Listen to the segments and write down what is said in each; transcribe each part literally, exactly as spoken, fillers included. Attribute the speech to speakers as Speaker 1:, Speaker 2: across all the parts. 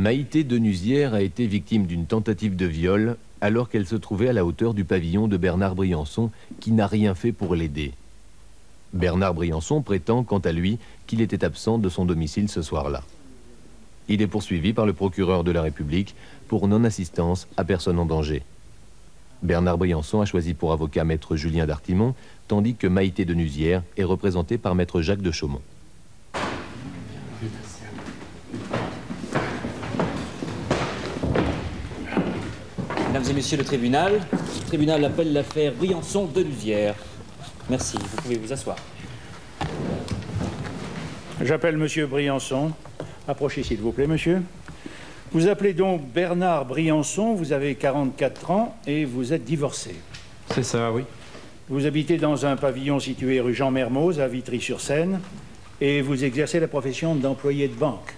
Speaker 1: Maïté Denuzière a été victime d'une tentative de viol alors qu'elle se trouvait à la hauteur du pavillon de Bernard Briançon, qui n'a rien fait pour l'aider. Bernard Briançon prétend, quant à lui, qu'il était absent de son domicile ce soir-là. Il est poursuivi par le procureur de la République pour non-assistance à personne en danger. Bernard Briançon a choisi pour avocat maître Julien d'Artimon, tandis que Maïté Denuzière est représentée par maître Jacques de Chaumont.
Speaker 2: Mesdames et messieurs le tribunal, le tribunal appelle l'affaire Briançon-Denuzière. Merci, vous pouvez vous asseoir.
Speaker 3: J'appelle monsieur Briançon. Approchez s'il vous plaît, monsieur. Vous appelez donc Bernard Briançon, vous avez quarante-quatre ans et vous êtes divorcé.
Speaker 4: C'est ça, oui.
Speaker 3: Vous habitez dans un pavillon situé rue Jean Mermoz, à Vitry-sur-Seine, et vous exercez la profession d'employé de banque.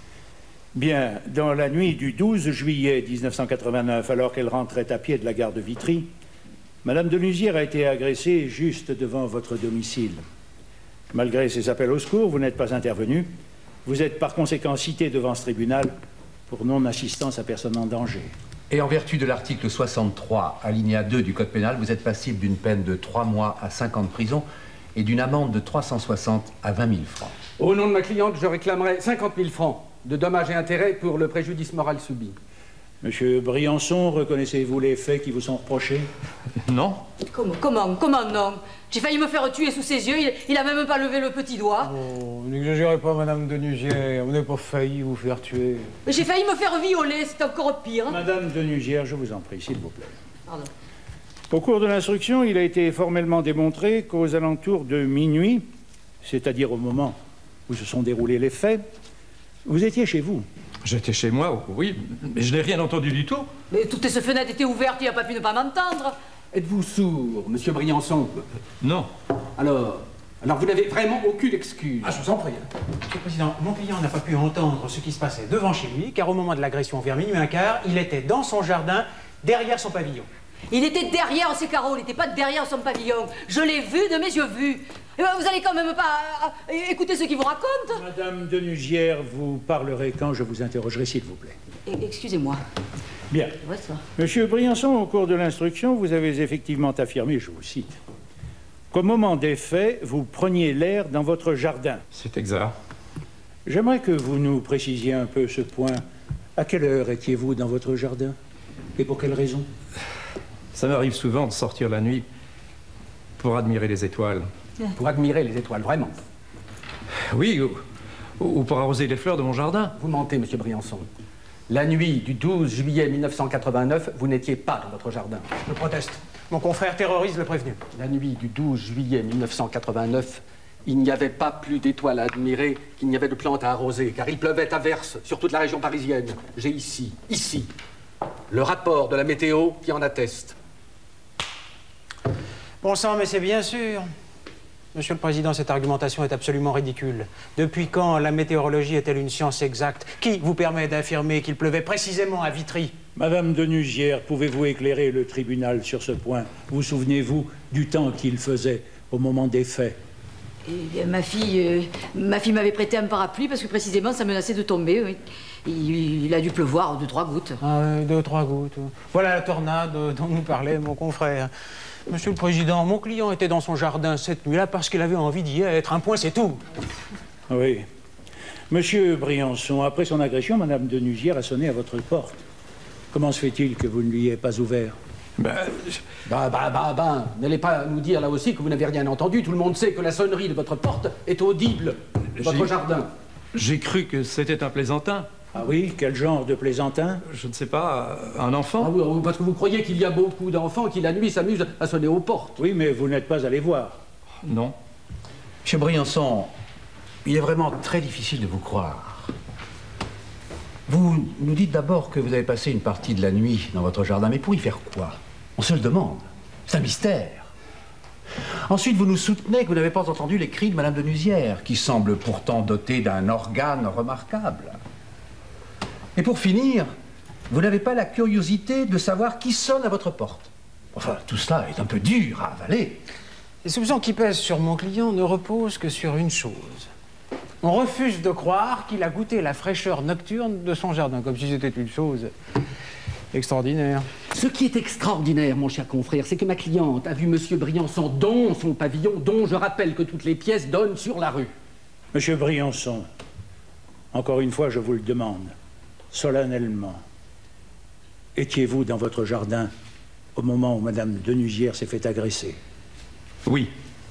Speaker 3: Bien, dans la nuit du douze juillet mille neuf cent quatre-vingt-neuf, alors qu'elle rentrait à pied de la gare de Vitry, Madame Denuzière a été agressée juste devant votre domicile. Malgré ses appels au secours, vous n'êtes pas intervenu. Vous êtes par conséquent cité devant ce tribunal pour non-assistance à personne en danger.
Speaker 5: Et en vertu de l'article soixante-trois, alinéa deux du Code pénal, vous êtes passible d'une peine de trois mois à cinq ans de prison et d'une amende de trois cent soixante à vingt mille francs.
Speaker 6: Au nom de ma cliente, je réclamerai cinquante mille francs de dommages et intérêts pour le préjudice moral subi.
Speaker 3: Monsieur Briançon, reconnaissez-vous les faits qui vous sont reprochés?
Speaker 4: Non.
Speaker 7: Comment, comment, comment non? J'ai failli me faire tuer sous ses yeux, il, il a même pas levé le petit doigt.
Speaker 8: Oh, n'exagérez pas, Madame Denuzière, vous n'avez pas failli vous faire tuer.
Speaker 7: J'ai failli me faire violer, c'est encore pire.
Speaker 3: Madame Denuzière, je vous en prie, s'il vous plaît.
Speaker 7: Pardon.
Speaker 3: Au cours de l'instruction, il a été formellement démontré qu'aux alentours de minuit, c'est-à-dire au moment où se sont déroulés les faits, vous étiez chez vous.
Speaker 4: J'étais chez moi, oui, mais je n'ai rien entendu du tout.
Speaker 7: Mais toutes ces fenêtres étaient ouvertes, il n'a pas pu ne pas m'entendre.
Speaker 6: Êtes-vous sourd, monsieur Briançon?
Speaker 4: Non.
Speaker 6: Alors, alors vous n'avez vraiment aucune excuse.
Speaker 8: Ah, je vous en prie. Monsieur le Président, mon client n'a pas pu entendre ce qui se passait devant chez lui, car au moment de l'agression vers minuit un quart, il était dans son jardin, derrière son pavillon.
Speaker 7: Il était derrière ses carreaux, il n'était pas derrière son pavillon. Je l'ai vu de mes yeux vus. Et ben, vous allez quand même pas euh, écouter ce qu'il vous raconte.
Speaker 3: Madame Denuzière, vous parlerez quand je vous interrogerai, s'il vous plaît.
Speaker 7: Et, excusez-moi.
Speaker 3: Bien.
Speaker 7: Ouais, ça.
Speaker 3: Monsieur Briançon, au cours de l'instruction, vous avez effectivement affirmé, je vous cite, qu'au moment des faits, vous preniez l'air dans votre jardin.
Speaker 4: C'est exact.
Speaker 3: J'aimerais que vous nous précisiez un peu ce point. À quelle heure étiez-vous dans votre jardin? Et pour quelle raison?
Speaker 4: Ça m'arrive souvent de sortir la nuit pour admirer les étoiles.
Speaker 6: Pour admirer les étoiles, vraiment?
Speaker 4: Oui, ou, ou pour arroser les fleurs de mon jardin.
Speaker 6: Vous mentez, monsieur Briançon. La nuit du douze juillet mille neuf cent quatre-vingt-neuf, vous n'étiez pas dans votre jardin.
Speaker 8: Je proteste. Mon confrère terrorise le prévenu.
Speaker 6: La nuit du douze juillet mille neuf cent quatre-vingt-neuf, il n'y avait pas plus d'étoiles à admirer qu'il n'y avait de plantes à arroser, car il pleuvait à verse sur toute la région parisienne. J'ai ici, ici, le rapport de la météo qui en atteste.
Speaker 8: Bon sang, mais c'est bien sûr. Monsieur le Président, cette argumentation est absolument ridicule. Depuis quand la météorologie est-elle une science exacte? Qui vous permet d'affirmer qu'il pleuvait précisément à Vitry?
Speaker 3: Madame Denuzière, pouvez-vous éclairer le tribunal sur ce point? Vous souvenez-vous du temps qu'il faisait au moment des faits?
Speaker 7: Eh bien, ma fille, euh, ma fille m'avait prêté un parapluie parce que précisément ça menaçait de tomber. Oui. Il, il a dû pleuvoir deux, trois gouttes.
Speaker 8: Ah oui, deux, trois gouttes. Voilà la tornade dont nous parlait mon confrère. Monsieur le Président, mon client était dans son jardin cette nuit-là parce qu'il avait envie d'y être. Un point, c'est tout.
Speaker 3: Oui. Monsieur Briançon, après son agression, Madame Denuzière a sonné à votre porte. Comment se fait-il que vous ne lui ayez pas ouvert?
Speaker 4: Ben, je...
Speaker 6: Bah, bah, bah, bah, n'allez pas nous dire là aussi que vous n'avez rien entendu. Tout le monde sait que la sonnerie de votre porte est audible de votre jardin.
Speaker 4: J'ai cru que c'était un plaisantin.
Speaker 3: Ah oui? Quel genre de plaisantin?
Speaker 4: Je ne sais pas, un enfant?
Speaker 6: Ah oui, parce que vous croyez qu'il y a beaucoup d'enfants qui la nuit s'amusent à sonner aux portes.
Speaker 3: Oui, mais vous n'êtes pas allé voir.
Speaker 4: Non.
Speaker 5: Monsieur Briançon, il est vraiment très difficile de vous croire. Vous nous dites d'abord que vous avez passé une partie de la nuit dans votre jardin, mais pour y faire quoi? On se le demande. C'est un mystère. Ensuite, vous nous soutenez que vous n'avez pas entendu les cris de Madame Denuzière, qui semble pourtant dotée d'un organe remarquable. Et pour finir, vous n'avez pas la curiosité de savoir qui sonne à votre porte. Enfin, tout cela est un peu dur à avaler.
Speaker 8: Les soupçons qui pèsent sur mon client ne reposent que sur une chose. On refuse de croire qu'il a goûté la fraîcheur nocturne de son jardin, comme si c'était une chose extraordinaire.
Speaker 6: Ce qui est extraordinaire, mon cher confrère, c'est que ma cliente a vu Monsieur Briançon dans son pavillon, dont je rappelle que toutes les pièces donnent sur la rue.
Speaker 3: Monsieur Briançon, encore une fois, je vous le demande, solennellement, étiez-vous dans votre jardin au moment où Madame Denuzière s'est fait agresser?
Speaker 4: Oui.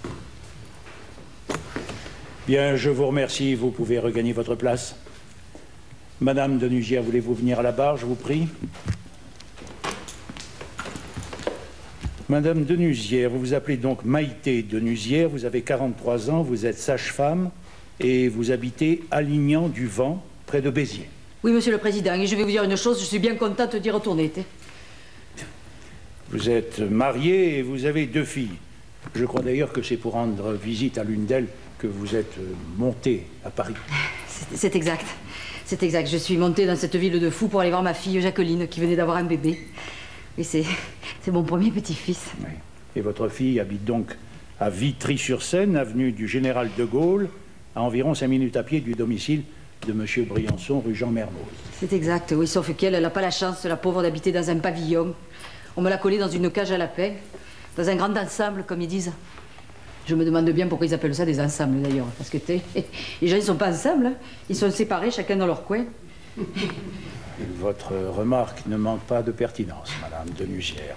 Speaker 3: Bien, je vous remercie. Vous pouvez regagner votre place. Madame Denuzière, voulez-vous venir à la barre, je vous prie? Madame Denuzière, vous vous appelez donc Maïté Denuzière, vous avez quarante-trois ans, vous êtes sage-femme et vous habitez à Lignan-du-Vent, près de Béziers.
Speaker 7: Oui, Monsieur le Président, et je vais vous dire une chose, je suis bien contente d'y retourner. T'es.
Speaker 3: Vous êtes mariée et vous avez deux filles. Je crois d'ailleurs que c'est pour rendre visite à l'une d'elles que vous êtes montée à Paris.
Speaker 7: C'est exact. C'est exact. Je suis montée dans cette ville de fous pour aller voir ma fille Jacqueline, qui venait d'avoir un bébé. Et c'est mon premier petit-fils.
Speaker 3: Oui. Et votre fille habite donc à Vitry-sur-Seine, avenue du Général de Gaulle, à environ cinq minutes à pied du domicile de Monsieur Briançon, rue Jean Mermoz.
Speaker 7: C'est exact, oui, sauf qu'elle, elle n'a pas la chance, la pauvre, d'habiter dans un pavillon. On me l'a collée dans une cage à lapins, dans un grand ensemble, comme ils disent. Je me demande bien pourquoi ils appellent ça des ensembles, d'ailleurs. Parce que, t'es, les gens, ils ne sont pas ensemble, hein. Ils sont séparés, chacun dans leur coin.
Speaker 3: Votre remarque ne manque pas de pertinence, Madame Denuzière.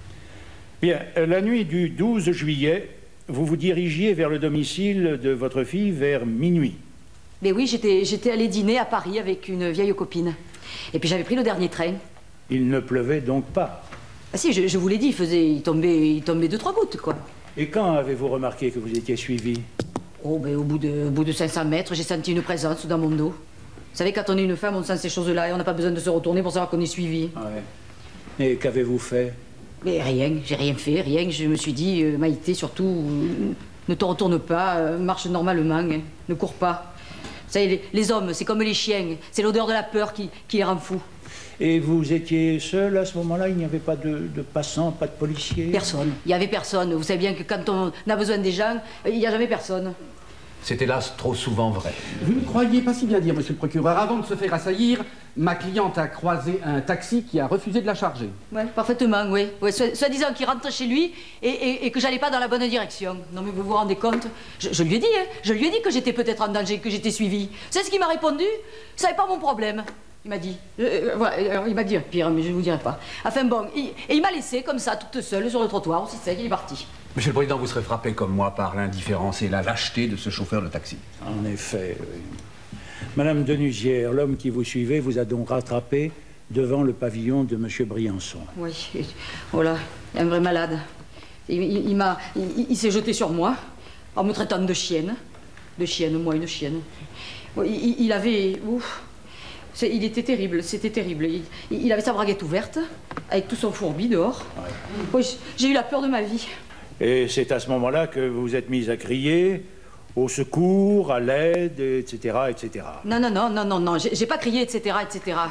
Speaker 3: Bien, la nuit du douze juillet, vous vous dirigiez vers le domicile de votre fille vers minuit.
Speaker 7: Mais oui, j'étais allée dîner à Paris avec une vieille copine. Et puis j'avais pris le dernier train.
Speaker 3: Il ne pleuvait donc pas?
Speaker 7: Ah si, je, je vous l'ai dit, il, faisait, il, tombait, il tombait deux, trois gouttes, quoi.
Speaker 3: Et quand avez-vous remarqué que vous étiez suivi? Oh,
Speaker 7: ben au bout de, au bout de cinq cents mètres, j'ai senti une présence dans mon dos. Vous savez, quand on est une femme, on sent ces choses-là et on n'a pas besoin de se retourner pour savoir qu'on est suivi.
Speaker 3: Ouais. Et qu'avez-vous fait?
Speaker 7: Mais rien, j'ai rien fait, rien. Je me suis dit, euh, Maïté, surtout, euh, ne te retourne pas, euh, marche normalement, hein, ne cours pas. Vous savez, les, les hommes, c'est comme les chiens, c'est l'odeur de la peur qui, qui les rend fous.
Speaker 3: Et vous étiez seul à ce moment-là? Il n'y avait pas de, de passants, pas de policiers?
Speaker 7: Personne. Il n'y avait personne. Vous savez bien que quand on a besoin des gens, il n'y a jamais personne.
Speaker 5: C'est hélas trop souvent vrai.
Speaker 6: Vous ne croyez pas si bien dire, monsieur le procureur. Avant de se faire assaillir, ma cliente a croisé un taxi qui a refusé de la charger.
Speaker 7: Oui, parfaitement, oui. Ouais, Soi-disant qu'il rentre chez lui et, et, et que j'allais pas dans la bonne direction. Non mais vous vous rendez compte? je, je lui ai dit, hein, je lui ai dit que j'étais peut-être en danger, que j'étais suivie. C'est ce qu'il m'a répondu. Ce n'est pas mon problème. Il m'a dit. Euh, voilà, il m'a dit pire, mais je ne vous dirai pas. Enfin bon, il, et il m'a laissé comme ça, toute seule, sur le trottoir, aussi sec, il est parti.
Speaker 5: Monsieur le Président, vous serez frappé comme moi par l'indifférence et la lâcheté de ce chauffeur de taxi.
Speaker 3: En effet, oui. Madame Denuzière, l'homme qui vous suivait vous a donc rattrapé devant le pavillon de Monsieur Briançon.
Speaker 7: Oui, et, voilà, un vrai malade. Il, il, il m'a, il, il s'est jeté sur moi, en me traitant de chienne. De chienne, moi, une chienne. Il, il avait... Ouf, il était terrible, c'était terrible. Il, il avait sa braguette ouverte, avec tout son fourbi dehors. Ouais. Oui, j'ai eu la peur de ma vie.
Speaker 3: Et c'est à ce moment-là que vous vous êtes mise à crier au secours, à l'aide, et cetera, et cetera.
Speaker 7: Non, non, non, non, non, non, j'ai pas crié, et cetera, et cetera.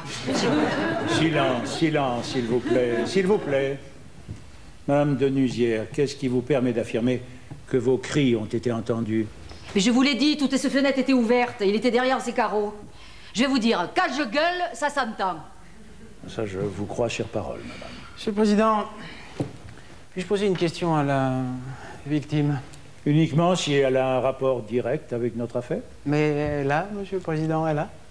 Speaker 3: Silence, silence, s'il vous plaît, s'il vous plaît. Madame Denuzière, qu'est-ce qui vous permet d'affirmer que vos cris ont été entendus?
Speaker 7: Mais je vous l'ai dit, toutes ces fenêtres étaient ouvertes, il était derrière ces carreaux. Je vais vous dire, quand je gueule, ça s'entend.
Speaker 3: Ça, je vous crois sur parole, madame.
Speaker 8: Monsieur le Président, puis-je poser une question à la victime?
Speaker 3: Uniquement si elle a un rapport direct avec notre affaire?
Speaker 8: Mais là, Monsieur le Président, elle a.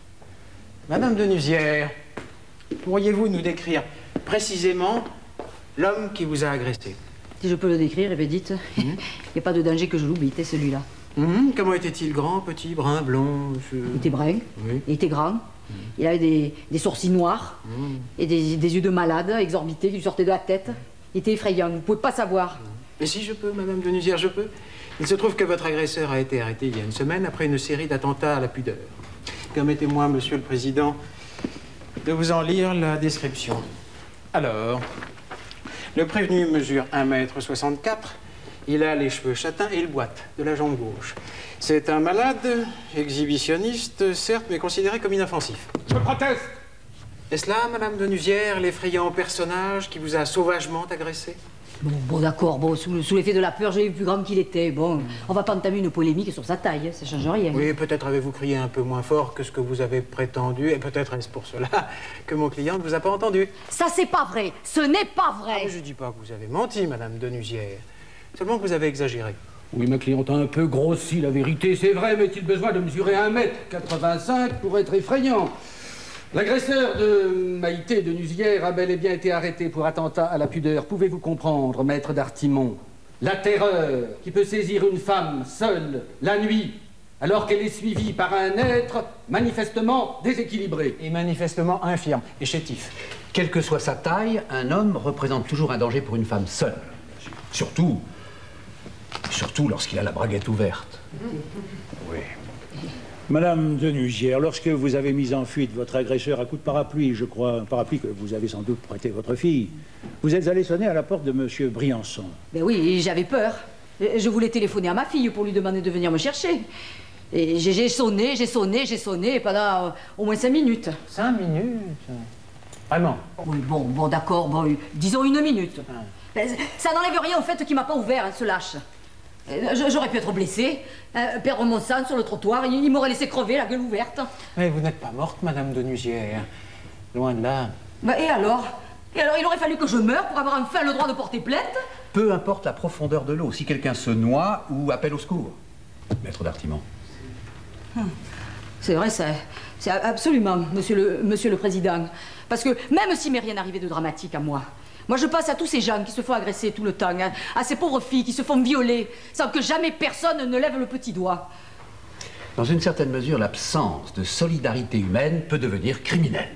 Speaker 8: Madame Denuzière, pourriez-vous nous décrire précisément l'homme qui vous a agressé?
Speaker 7: Si je peux le décrire, eh bien dites, il n'y a pas de danger que je l'oublie, celui-là.
Speaker 8: Mmh, comment était-il? Grand, petit, brun, blond? Je...
Speaker 7: Il était brun, oui. Il était grand, mmh. Il avait des, des sourcils noirs mmh. et des, des yeux de malade exorbités qui lui sortaient de la tête. Il était effrayant, vous ne pouvez pas savoir.
Speaker 8: Mais si je peux, Madame Denuzière, je peux. Il se trouve que votre agresseur a été arrêté il y a une semaine après une série d'attentats à la pudeur. Permettez-moi, Monsieur le Président, de vous en lire la description. Alors, le prévenu mesure un mètre soixante-quatre. Il a les cheveux châtains et il boite de la jambe gauche. C'est un malade, exhibitionniste, certes, mais considéré comme inoffensif.
Speaker 6: Je proteste!
Speaker 8: Est-ce là, Madame Denuzière, l'effrayant personnage qui vous a sauvagement agressé?
Speaker 7: Bon, bon d'accord, bon, sous, sous l'effet de la peur, j'ai vu plus grand qu'il était. Bon, on va pas entamer une polémique sur sa taille, hein, ça change rien.
Speaker 8: Oui, peut-être avez-vous crié un peu moins fort que ce que vous avez prétendu, et peut-être est-ce pour cela que mon client ne vous a pas entendu.
Speaker 7: Ça, c'est pas vrai. Ce n'est pas vrai.
Speaker 8: Ah, mais je dis pas que vous avez menti, Madame Denusière. Seulement que vous avez exagéré.
Speaker 6: Oui, ma cliente a un peu grossi, la vérité, c'est vrai, mais a-t-il besoin de mesurer un mètre quatre-vingt-cinq pour être effrayant? L'agresseur de Maïté Denusière a bel et bien été arrêté pour attentat à la pudeur. Pouvez-vous comprendre, maître d'Artimon, la terreur qui peut saisir une femme seule, la nuit, alors qu'elle est suivie par un être manifestement déséquilibré?
Speaker 8: Et manifestement infirme et chétif.
Speaker 5: Quelle que soit sa taille, un homme représente toujours un danger pour une femme seule. Surtout, surtout lorsqu'il a la braguette ouverte.
Speaker 3: Oui. Madame Denusière, lorsque vous avez mis en fuite votre agresseur à coup de parapluie, je crois, un parapluie que vous avez sans doute prêté à votre fille, vous êtes allé sonner à la porte de Monsieur Briançon.
Speaker 7: Ben oui, j'avais peur. Je voulais téléphoner à ma fille pour lui demander de venir me chercher. Et j'ai sonné, j'ai sonné, j'ai sonné pendant euh, au moins cinq minutes.
Speaker 8: Cinq minutes? Vraiment?
Speaker 7: Oui, bon, bon, d'accord, bon, disons une minute. Ah. Ben, ça n'enlève rien au fait qu'il m'a pas ouvert, hein, ce lâche. J'aurais pu être blessée, euh, perdre mon sang sur le trottoir, il, il m'aurait laissé crever, la gueule ouverte.
Speaker 8: Mais vous n'êtes pas morte, Madame Denusière. Loin de là.
Speaker 7: Ben, et alors? Et alors, il aurait fallu que je meure pour avoir enfin le droit de porter plainte?
Speaker 5: Peu importe la profondeur de l'eau, si quelqu'un se noie ou appelle au secours. Maître d'Artimon.
Speaker 7: Hum. C'est vrai, c'est absolument, monsieur le, monsieur le Président. Parce que même s'il m'est rien arrivé de dramatique à moi, moi, je pense à tous ces gens qui se font agresser tout le temps, à, à ces pauvres filles qui se font violer, sans que jamais personne ne lève le petit doigt.
Speaker 5: Dans une certaine mesure, l'absence de solidarité humaine peut devenir criminelle.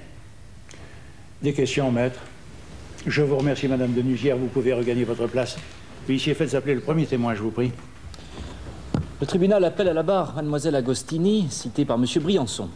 Speaker 3: Des questions, maître. Je vous remercie, Madame Denusière, vous pouvez regagner votre place. Huissier, faites appeler le premier témoin, je vous prie.
Speaker 2: Le tribunal appelle à la barre Mademoiselle Agostini, citée par Monsieur Briançon.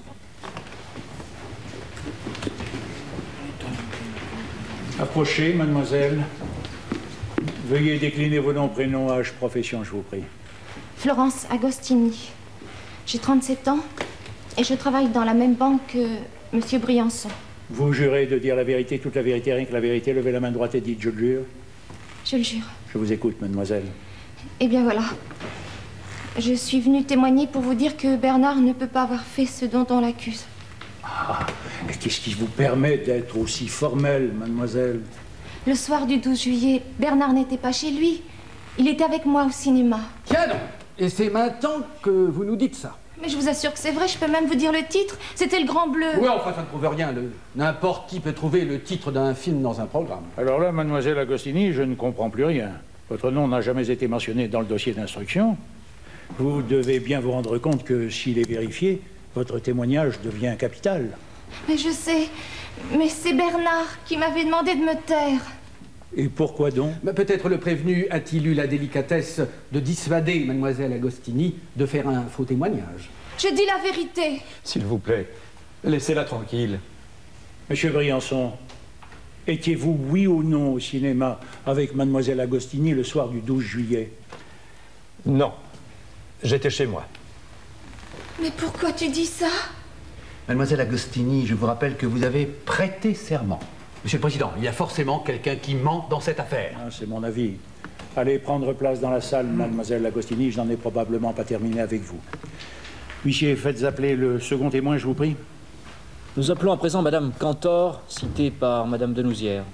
Speaker 3: Approchez, mademoiselle. Veuillez décliner vos noms, prénoms, âge, profession, je vous prie.
Speaker 9: Florence Agostini. J'ai trente-sept ans et je travaille dans la même banque que Monsieur Briançon.
Speaker 3: Vous jurez de dire la vérité, toute la vérité, rien que la vérité. Levez la main droite et dites « je le jure ».
Speaker 9: Je le jure.
Speaker 3: Je vous écoute, mademoiselle.
Speaker 9: Eh bien voilà. Je suis venue témoigner pour vous dire que Bernard ne peut pas avoir fait ce dont on l'accuse.
Speaker 3: Ah, et qu'est-ce qui vous permet d'être aussi formelle, mademoiselle?
Speaker 9: Le soir du douze juillet, Bernard n'était pas chez lui. Il était avec moi au cinéma.
Speaker 6: Tiens donc. Et c'est maintenant que vous nous dites ça.
Speaker 9: Mais je vous assure que c'est vrai, je peux même vous dire le titre. C'était Le Grand Bleu.
Speaker 6: Oui, enfin, ça ne prouve rien. N'importe qui peut trouver le titre d'un film dans un programme.
Speaker 3: Alors là, mademoiselle Agostini, je ne comprends plus rien. Votre nom n'a jamais été mentionné dans le dossier d'instruction. Vous devez bien vous rendre compte que s'il est vérifié, votre témoignage devient capital.
Speaker 9: Mais je sais, mais c'est Bernard qui m'avait demandé de me taire.
Speaker 3: Et pourquoi donc?
Speaker 6: Bah, peut-être le prévenu a-t-il eu la délicatesse de dissuader Mademoiselle Agostini de faire un faux témoignage.
Speaker 9: Je dis la vérité.
Speaker 4: S'il vous plaît, laissez-la tranquille.
Speaker 3: Monsieur Briançon, étiez-vous oui ou non au cinéma avec Mademoiselle Agostini le soir du douze juillet?
Speaker 4: Non, j'étais chez moi.
Speaker 9: Mais pourquoi tu dis ça?
Speaker 5: Mademoiselle Agostini, je vous rappelle que vous avez prêté serment. Monsieur le Président, il y a forcément quelqu'un qui ment dans cette affaire.
Speaker 3: Ah, c'est mon avis. Allez prendre place dans la salle, Mademoiselle Agostini. Je n'en ai probablement pas terminé avec vous. Huissier, faites appeler le second témoin, je vous prie.
Speaker 2: Nous appelons à présent Madame Cantor, citée par Madame Denusière.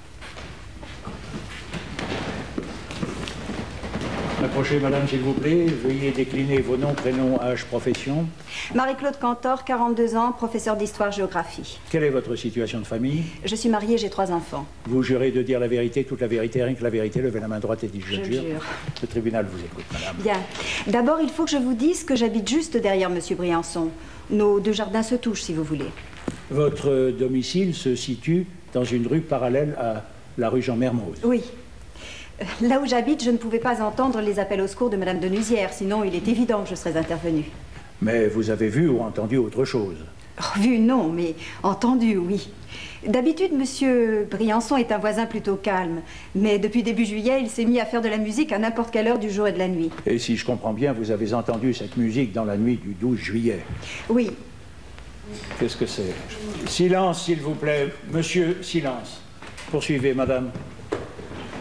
Speaker 3: Approchez, madame, s'il vous plaît. Veuillez décliner vos noms, prénoms, âge, profession.
Speaker 10: Marie-Claude Cantor, quarante-deux ans, professeur d'histoire-géographie.
Speaker 3: Quelle est votre situation de famille?
Speaker 10: Je suis mariée, j'ai trois enfants.
Speaker 3: Vous jurez de dire la vérité, toute la vérité, rien que la vérité. Levez la main droite et dites « je,
Speaker 10: je
Speaker 3: jure ».
Speaker 10: jure.
Speaker 3: Le tribunal vous écoute, madame.
Speaker 10: Bien. D'abord, il faut que je vous dise que j'habite juste derrière Monsieur Briançon. Nos deux jardins se touchent, si vous voulez.
Speaker 3: Votre domicile se situe dans une rue parallèle à la rue Jean-Mermoz?
Speaker 10: Oui. Là où j'habite, je ne pouvais pas entendre les appels au secours de Madame Denusière, sinon il est évident que je serais intervenue.
Speaker 3: Mais vous avez vu ou entendu autre chose?
Speaker 10: Oh, vu, non, mais entendu, oui. D'habitude, Monsieur Briançon est un voisin plutôt calme, mais depuis début juillet, il s'est mis à faire de la musique à n'importe quelle heure du jour et de la nuit.
Speaker 3: Et si je comprends bien, vous avez entendu cette musique dans la nuit du douze juillet?
Speaker 10: Oui.
Speaker 3: Qu'est-ce que c'est? Silence, s'il vous plaît. Monsieur, silence. Poursuivez, madame.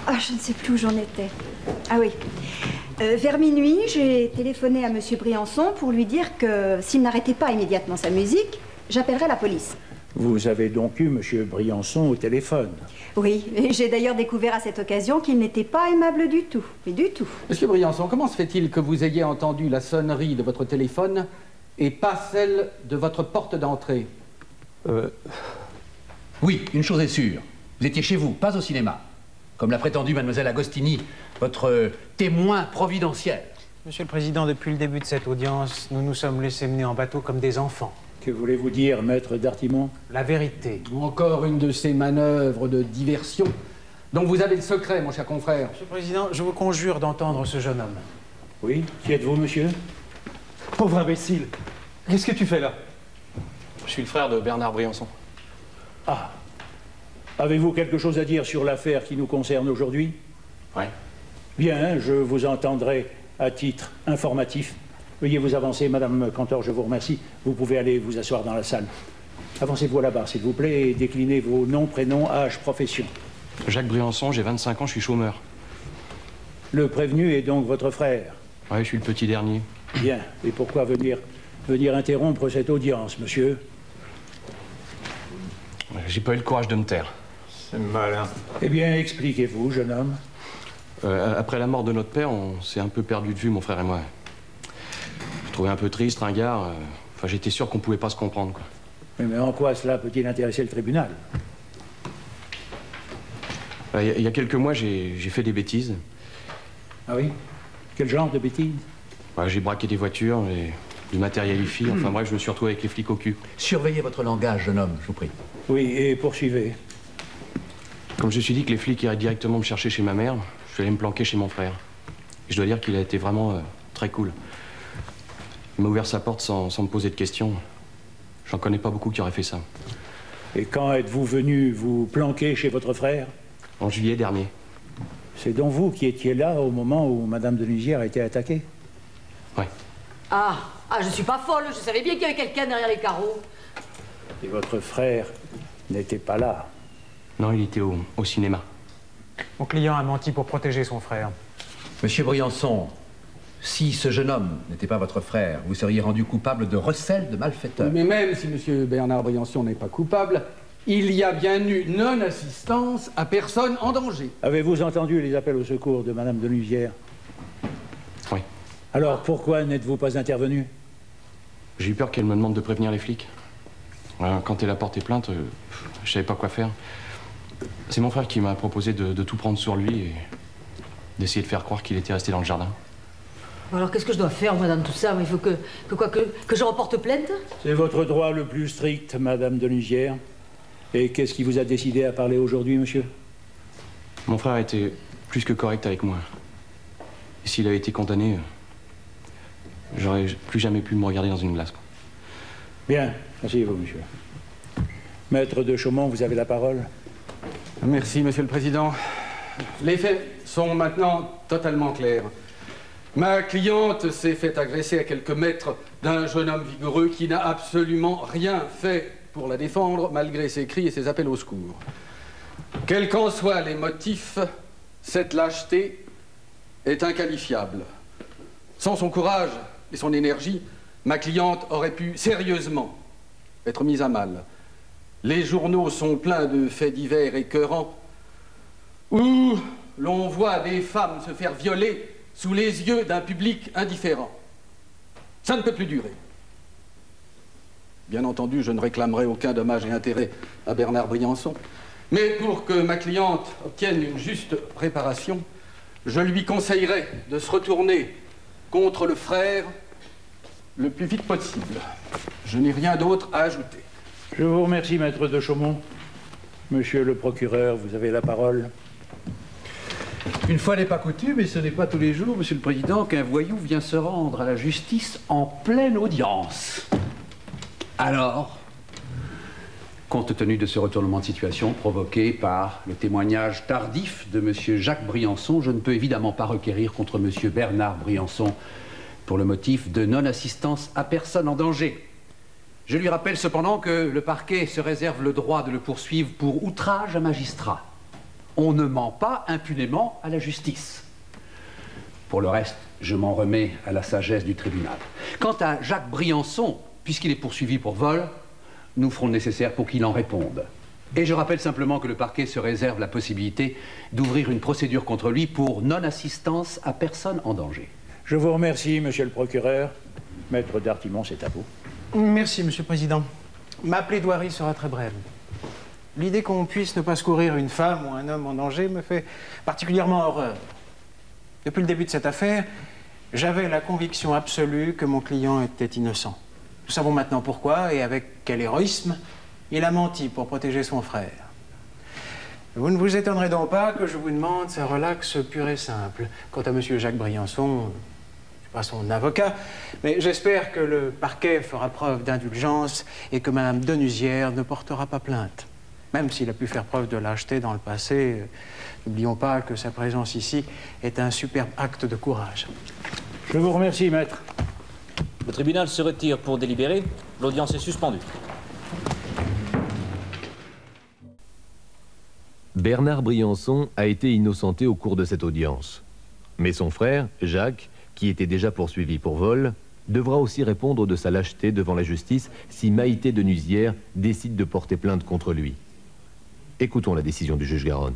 Speaker 10: Ah, je ne sais plus où j'en étais. Ah oui. Euh, vers minuit, j'ai téléphoné à Monsieur Briançon pour lui dire que s'il n'arrêtait pas immédiatement sa musique, j'appellerais la police.
Speaker 3: Vous avez donc eu Monsieur Briançon au téléphone?
Speaker 10: Oui, et j'ai d'ailleurs découvert à cette occasion qu'il n'était pas aimable du tout. Mais du tout.
Speaker 6: Monsieur Briançon, comment se fait-il que vous ayez entendu la sonnerie de votre téléphone et pas celle de votre porte d'entrée?
Speaker 5: Euh... Oui, une chose est sûre. Vous étiez chez vous, pas au cinéma. Comme l'a prétendu mademoiselle Agostini, votre témoin providentiel.
Speaker 8: Monsieur le Président, depuis le début de cette audience, nous nous sommes laissés mener en bateau comme des enfants.
Speaker 3: Que voulez-vous dire, maître d'Artimon?
Speaker 8: La vérité.
Speaker 6: Encore une de ces manœuvres de diversion dont vous avez le secret, mon cher confrère.
Speaker 8: Monsieur le Président, je vous conjure d'entendre ce jeune homme.
Speaker 3: Oui, qui êtes-vous, monsieur?
Speaker 11: Pauvre imbécile. Qu'est-ce que tu fais là?
Speaker 12: Je suis le frère de Bernard Briançon.
Speaker 3: Ah. Avez-vous quelque chose à dire sur l'affaire qui nous concerne aujourd'hui?
Speaker 12: Oui.
Speaker 3: Bien, je vous entendrai à titre informatif. Veuillez vous avancer, Madame Cantor, je vous remercie. Vous pouvez aller vous asseoir dans la salle. Avancez-vous là-bas, s'il vous plaît, et déclinez vos noms, prénoms, âge, profession.
Speaker 12: Jacques Briançon, j'ai vingt-cinq ans, je suis chômeur.
Speaker 3: Le prévenu est donc votre frère?
Speaker 12: Oui, je suis le petit dernier.
Speaker 3: Bien. Et pourquoi venir, venir interrompre cette audience, monsieur?
Speaker 12: J'ai pas eu le courage de me taire.
Speaker 11: C'est malin.
Speaker 3: Eh bien, expliquez-vous, jeune homme.
Speaker 12: Euh, après la mort de notre père, on s'est un peu perdu de vue, mon frère et moi. Je trouvais un peu triste, ringard. Euh, enfin, j'étais sûr qu'on pouvait pas se comprendre, quoi.
Speaker 3: Mais, mais en quoi cela peut-il intéresser le tribunal?
Speaker 12: Il y, y a quelques mois, j'ai fait des bêtises.
Speaker 3: Ah oui? Quel genre de bêtises?
Speaker 12: Ouais, j'ai braqué des voitures, et du matériel I F I. Enfin bref, je me suis retrouvé avec les flics au cul.
Speaker 5: Surveillez votre langage, jeune homme, je vous prie.
Speaker 3: Oui, et poursuivez.
Speaker 12: Comme je me suis dit que les flics iraient directement me chercher chez ma mère, je suis allé me planquer chez mon frère. Et je dois dire qu'il a été vraiment euh, très cool. Il m'a ouvert sa porte sans, sans me poser de questions. J'en connais pas beaucoup qui auraient fait ça.
Speaker 3: Et quand êtes-vous venu vous planquer chez votre frère?
Speaker 12: En juillet dernier.
Speaker 3: C'est donc vous qui étiez là au moment où Madame de Nusière a été attaquée?
Speaker 12: Oui.
Speaker 7: Ah, ah, je suis pas folle, je savais bien qu'il y avait quelqu'un derrière les carreaux.
Speaker 3: Et votre frère n'était pas là?
Speaker 12: Non, il était au, au cinéma.
Speaker 8: Mon client a menti pour protéger son frère.
Speaker 5: Monsieur Briançon, si ce jeune homme n'était pas votre frère, vous seriez rendu coupable de recel de malfaiteur.
Speaker 6: Mais même si monsieur Bernard Briançon n'est pas coupable, il y a bien eu non-assistance à personne en danger.
Speaker 3: Avez-vous entendu les appels au secours de Madame de Nusière?
Speaker 12: Oui.
Speaker 3: Alors pourquoi n'êtes-vous pas intervenu?
Speaker 12: J'ai eu peur qu'elle me demande de prévenir les flics. Alors, quand elle a porté plainte, euh, je savais pas quoi faire. C'est mon frère qui m'a proposé de, de tout prendre sur lui et d'essayer de faire croire qu'il était resté dans le jardin.
Speaker 7: Alors qu'est-ce que je dois faire, moi, dans tout ça? Il faut que, que quoi, que, que je reporte plainte?
Speaker 3: C'est votre droit le plus strict, Madame de Nusière. Et qu'est-ce qui vous a décidé à parler aujourd'hui, monsieur?
Speaker 12: Mon frère était plus que correct avec moi. Et s'il avait été condamné, j'aurais plus jamais pu me regarder dans une glace, quoi.
Speaker 3: Bien, asseyez-vous, monsieur. Maître de Chaumont, vous avez la parole.
Speaker 6: Merci, Monsieur le Président. Les faits sont maintenant totalement clairs. Ma cliente s'est fait agresser à quelques mètres d'un jeune homme vigoureux qui n'a absolument rien fait pour la défendre, malgré ses cris et ses appels au secours. Quels qu'en soient les motifs, cette lâcheté est inqualifiable. Sans son courage et son énergie, ma cliente aurait pu sérieusement être mise à mal. Les journaux sont pleins de faits divers écœurants où l'on voit des femmes se faire violer sous les yeux d'un public indifférent. Ça ne peut plus durer. Bien entendu, je ne réclamerai aucun dommage et intérêt à Bernard Briançon. Mais pour que ma cliente obtienne une juste réparation, je lui conseillerais de se retourner contre le frère le plus vite possible. Je n'ai rien d'autre à ajouter.
Speaker 3: Je vous remercie, maître de Chaumont. Monsieur le procureur, vous avez la parole.
Speaker 5: Une fois n'est pas coutume, et ce n'est pas tous les jours, Monsieur le Président, qu'un voyou vient se rendre à la justice en pleine audience. Alors, compte tenu de ce retournement de situation provoqué par le témoignage tardif de Monsieur Jacques Briançon, je ne peux évidemment pas requérir contre Monsieur Bernard Briançon pour le motif de non-assistance à personne en danger. Je lui rappelle cependant que le parquet se réserve le droit de le poursuivre pour outrage à magistrat. On ne ment pas impunément à la justice. Pour le reste, je m'en remets à la sagesse du tribunal. Quant à Jacques Briançon, puisqu'il est poursuivi pour vol, nous ferons le nécessaire pour qu'il en réponde. Et je rappelle simplement que le parquet se réserve la possibilité d'ouvrir une procédure contre lui pour non-assistance à personne en danger.
Speaker 3: Je vous remercie, monsieur le procureur. Maître d'Artimon, c'est à vous.
Speaker 8: Merci, monsieur le président. Ma plaidoirie sera très brève. L'idée qu'on puisse ne pas secourir une femme ou un homme en danger me fait particulièrement horreur. Depuis le début de cette affaire, j'avais la conviction absolue que mon client était innocent. Nous savons maintenant pourquoi et avec quel héroïsme il a menti pour protéger son frère. Vous ne vous étonnerez donc pas que je vous demande sa relaxe pure et simple. Quant à monsieur Jacques Briançon, je ne suis pas son avocat, mais j'espère que le parquet fera preuve d'indulgence et que madame Denuzière ne portera pas plainte. Même s'il a pu faire preuve de lâcheté dans le passé, n'oublions pas que sa présence ici est un superbe acte de courage.
Speaker 3: Je vous remercie, maître.
Speaker 2: Le tribunal se retire pour délibérer. L'audience est suspendue.
Speaker 1: Bernard Briançon a été innocenté au cours de cette audience. Mais son frère, Jacques, qui était déjà poursuivi pour vol, devra aussi répondre de sa lâcheté devant la justice si Maïté Denuzière décide de porter plainte contre lui. Écoutons la décision du juge Garonne.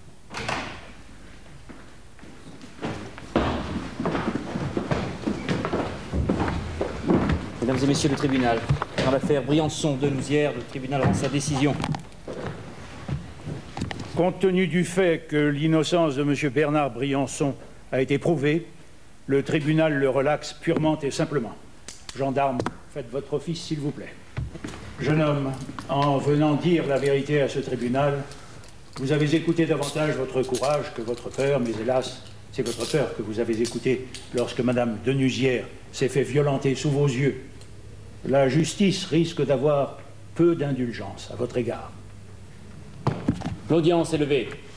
Speaker 2: Mesdames et messieurs le tribunal, dans l'affaire Briançon-Denuzière, le tribunal rend sa décision.
Speaker 3: Compte tenu du fait que l'innocence de monsieur Bernard Briançon a été prouvée, le tribunal le relaxe purement et simplement. Gendarme, faites votre office, s'il vous plaît. Jeune homme, en venant dire la vérité à ce tribunal, vous avez écouté davantage votre courage que votre peur, mais hélas, c'est votre peur que vous avez écouté lorsque madame Denuzière s'est fait violenter sous vos yeux. La justice risque d'avoir peu d'indulgence à votre égard.
Speaker 2: L'audience est levée.